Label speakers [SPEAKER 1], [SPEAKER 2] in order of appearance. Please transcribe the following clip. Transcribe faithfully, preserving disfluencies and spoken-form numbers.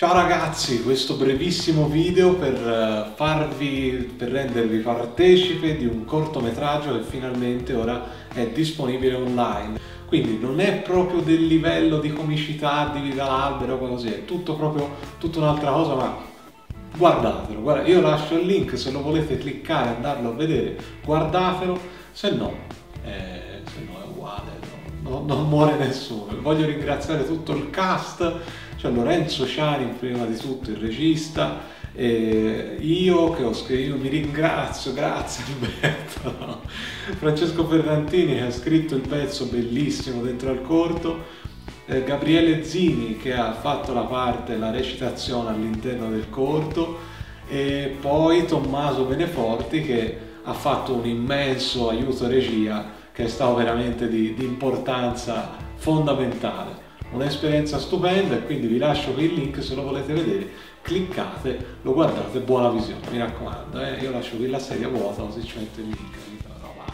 [SPEAKER 1] Ciao ragazzi, questo brevissimo video per eh, farvi, per rendervi partecipe di un cortometraggio che finalmente ora è disponibile online. Quindi non è proprio del livello di comicità di Viva l'Albero, così, è tutto proprio tutta un'altra cosa, ma guardatelo. Guarda, io lascio il link se lo volete cliccare e andarlo a vedere, guardatelo, se no, eh, se no è uguale, no? No, non muore nessuno. Voglio ringraziare tutto il cast. C'è Lorenzo Ciani, prima di tutto il regista, e io che ho scritto, io mi ringrazio, grazie Alberto, no? Francesco Ferrantini che ha scritto il pezzo bellissimo dentro al corto, eh, Gabriele Zini che ha fatto la parte, la recitazione all'interno del corto, e poi Tommaso Beneforti che ha fatto un immenso aiuto regia che è stato veramente di, di importanza fondamentale. Un'esperienza stupenda, e quindi vi lascio qui il link se lo volete vedere, cliccate, lo guardate, buona visione, mi raccomando, eh? Io lascio qui la sedia vuota così ci metto il link.